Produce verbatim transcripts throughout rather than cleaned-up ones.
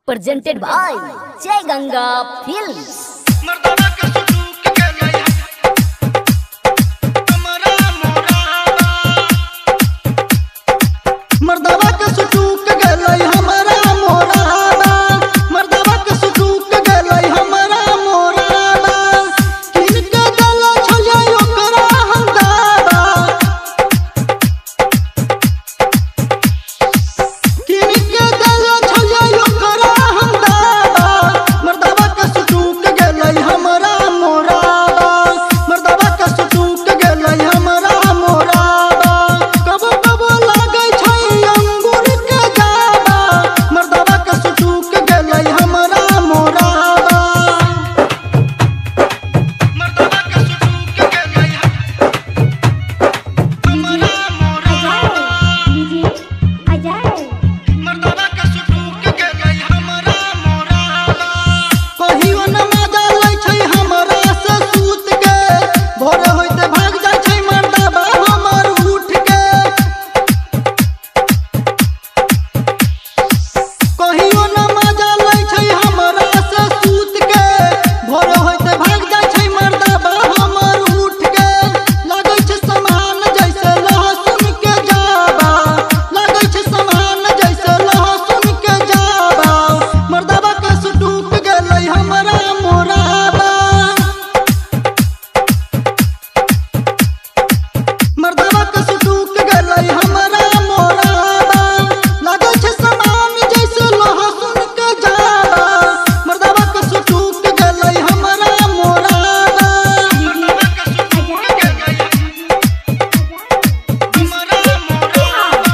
presented by Jai Ganga Films. मर्दावा के सुटूक गलई हमारा मोराबा, मर्दावा के सुटूक गलई हमारा मोराबा, किनके गला छलिया ओकरा हंगाबा, किनके गला छलिया ओकरा हंगाबा, मर्दावा के सुटूक गलई हमारा मोराबा, मर्दावा के सुटूक गलई हमारा मोराबा, कबो कबो लागै अंगूर के जाबा, मर्दावा के सुटूक गलई हमारा मोराबा, मर्दावा के सुटूक गलई हमारा मोराबा, मर्दावा के सुटूक गलई हमारा मोराबा, कहियो न मजा लै छै हमरा से सूत के, भोर होइते भाग जाय छै मर्दावा हमर उठ के, कहियो न मजा लै छै हमरा से सूत के, भोर होइते भाग जाय छै मर्दावा हमर उठ के, लागै छै समान जैसे लहसुन के जाबा, लागै छै समान जैसे लहसुन के जाबा, मर्दावा के सुटूक गलई हमरा मोराबा, मर्दावा के सुटूक गलई हमरा मोराबा, लागै छै समान जैसे लहसुन के जाबा, मर्दावा के सुटूक गलई हमरा मोराबा, मर्दावा के सुटूक गलई हमरा मोराबा,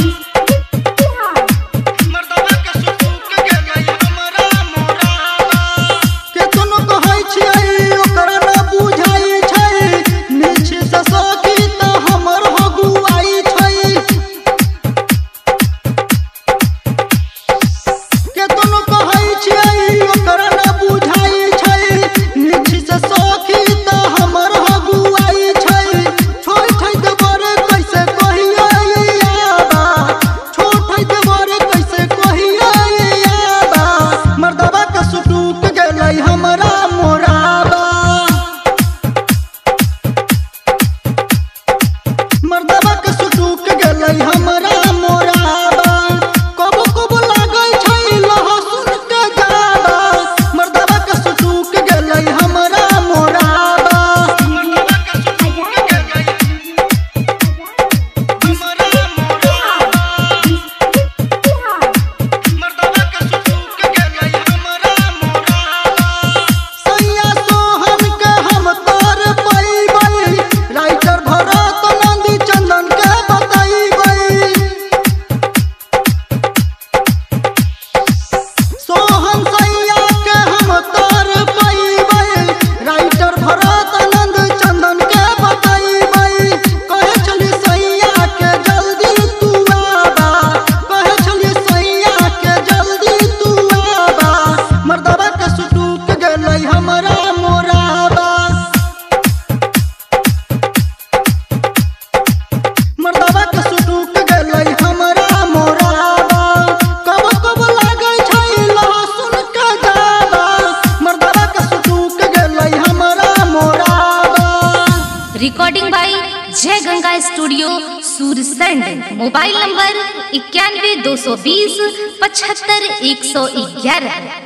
मर्दावा के सुटूक गलई हमरा मोराबा, केतनो कहै छियै ओकरा न बुझाइ छै, नीच से सखी त हमर हगुआई छै, केतनो कहै छियै ओकरा न बुझाइ छै, नीच से सखी त हमर हगुआई छै, छोड़ छै देवर कैसे कहियै आबा, छोड़ छै देवर कैसे कहियै आबा, मर्दावा के सुटूक गलई हमरा मोराबा, मर्दावा के सुटूक गलई हमरा मोराबा, कबो कबो लागै छै लहसुन के जाबा, मर्दावा के सुटूक गलई हमरा मोराबा, मर्दावा के सुटूक गलई हमरा मोराबा, मर्दावा के सुटूक गलई हमरा मोराबा, सैया सोहन के हम तोर पैबै, राइटर भरत नंदी चंदन के बतैबै, सोहन सैया के हम तोर पैबै, राइटर भरत नंद चंदन के बतैबै, कहे छली सैया के जल्दी तू आबा, कहे छली सैया के जल्दी तू आबा, मर्दावा के सुटूक गलई हमरा मोराबा, मर्दावा के सुटूक गलई हमरा मोराबा, कबो कबो लागै छै लहसुन के जाबा, मर्दावा के सुटूक गलई हमरा मोराबा। रिकॉर्डिंग बाय जय Ganga studio Sursand. Mobile number इक्यानवे दो सौ बीस पचहत्तर एक सौ ग्यारह।